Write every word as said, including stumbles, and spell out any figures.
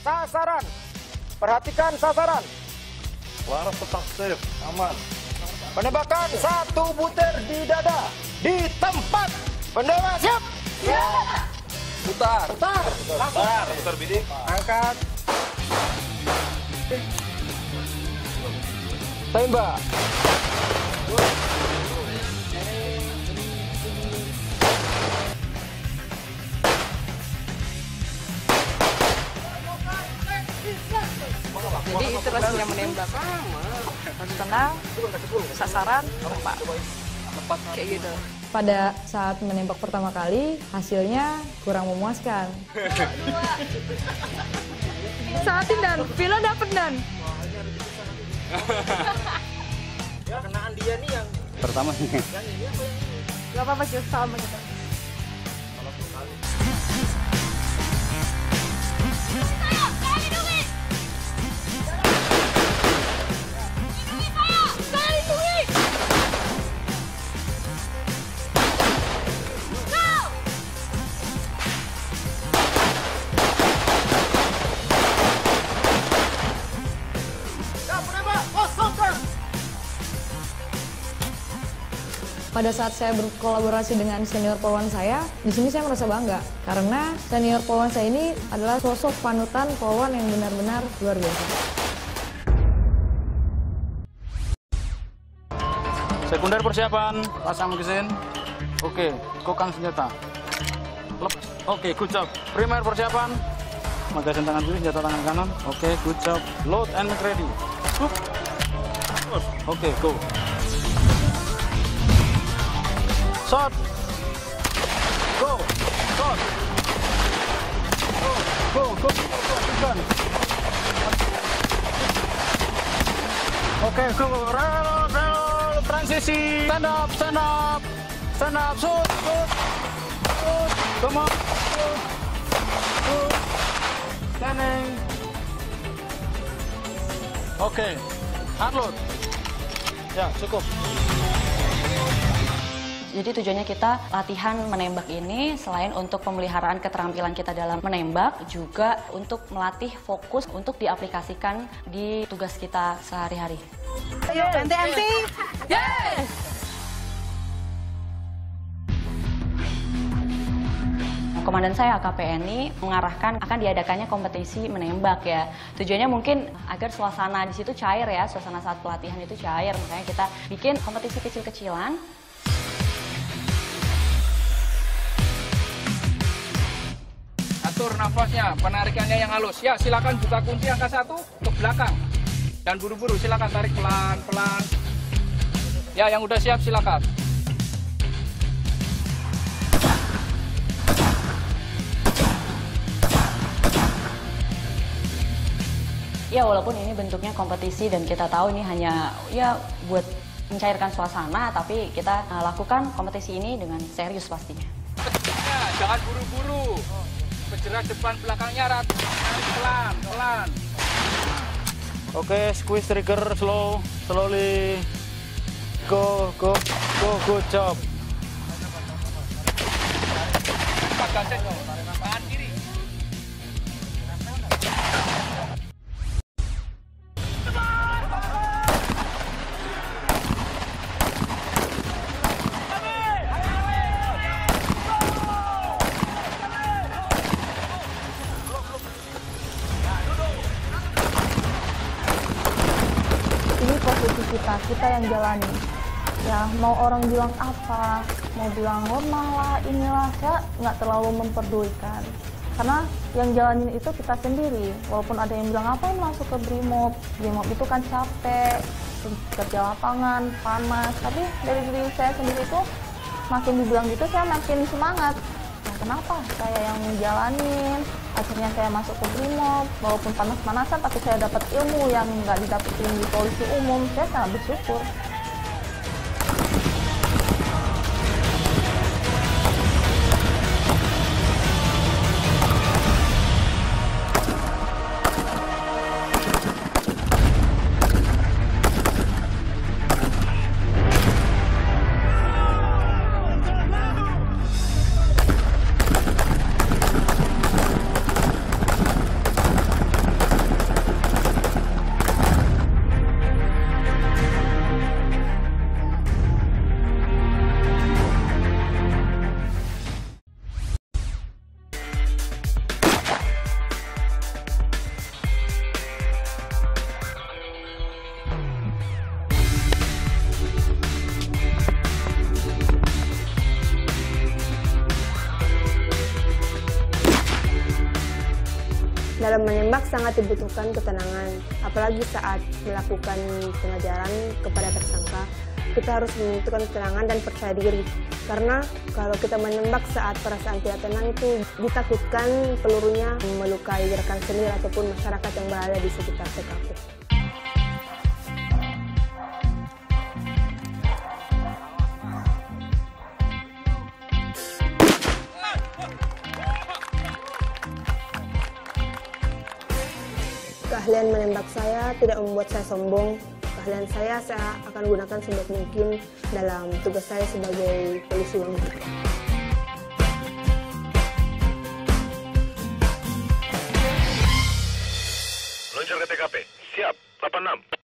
sasaran. Perhatikan sasaran. Laras tetap safe, aman. Penembakan satu butir di dada. Di tempat. Penembak siap. Ya. Putar. Putar. Putar, putar bidik. Angkat. Tembak. Jadi itu rasanya menembak. Harus tenang, sasaran, tempat. Kayak gitu. Pada saat menembak pertama kali, hasilnya kurang memuaskan. Saatin Dan, Vilo dapet Dan. Kenaan dia nih yang Pertama sih. Gak apa-apa sih, sama kita. Pada saat saya berkolaborasi dengan senior polwan saya, di sini saya merasa bangga karena senior polwan saya ini adalah sosok panutan polwan yang benar-benar luar biasa. Sekunder persiapan, pasang mesin. Oke, kokang senjata. Lepas. Oke, good job. Primer persiapan. Magasin tangan kiri, senjata tangan kanan. Oke, good job. Load and make ready. Oke, go. Shot. Go. Shot. Go. Go. Go. Go. Oke, go. Roll. Roll. Transisi. Stand up. Stand up. Stand up. Shoot. Shoot. Shoot. Come on. Shoot. Shoot. Standing. Oke. Unload. Ya, cukup. Jadi tujuannya kita latihan menembak ini selain untuk pemeliharaan keterampilan kita dalam menembak, juga untuk melatih fokus untuk diaplikasikan di tugas kita sehari-hari. Ayo, ente-ente. Yes! Komandan saya A K P N I mengarahkan akan diadakannya kompetisi menembak ya. Tujuannya mungkin agar suasana di situ cair ya, suasana saat pelatihan itu cair. Makanya kita bikin kompetisi kecil-kecilan. Atur nafasnya, penarikannya yang halus. Ya, silakan buka kunci angka satu ke belakang. Dan buru-buru silakan tarik pelan-pelan. Ya, yang udah siap silakan. Ya, walaupun ini bentuknya kompetisi dan kita tahu ini hanya ya buat mencairkan suasana, tapi kita uh, lakukan kompetisi ini dengan serius pastinya. Ya, jangan buru-buru. Bergerak depan belakangnya rata, pelan, pelan. Oke, squeeze trigger slow, slowly. Go, go, go, good job. Tangan kiri. Ini posisi kita, kita yang jalani. Ya, mau orang bilang apa, mau bilang normal lah, inilah, saya nggak terlalu memperdulikan. Karena yang jalanin itu kita sendiri. Walaupun ada yang bilang apa yang masuk ke Brimob, Brimob itu kan capek, kerja lapangan, panas. Tapi dari diri saya sendiri itu, makin dibilang gitu saya makin semangat. Nah, kenapa? Saya yang jalanin, akhirnya saya masuk ke Brimob, walaupun panas-panasan, tapi saya dapat ilmu yang nggak didapetin di polisi umum. Saya sangat bersyukur. Dalam menembak sangat dibutuhkan ketenangan, apalagi saat melakukan pengajaran kepada tersangka. Kita harus membutuhkan ketenangan dan percaya diri. Karena kalau kita menembak saat perasaan tidak tenang itu ditakutkan pelurunya melukai rekan sendiri ataupun masyarakat yang berada di sekitar T K P. Keahlian menembak saya tidak membuat saya sombong. Keahlian saya saya akan gunakan sebaik mungkin dalam tugas saya sebagai polisi wanita.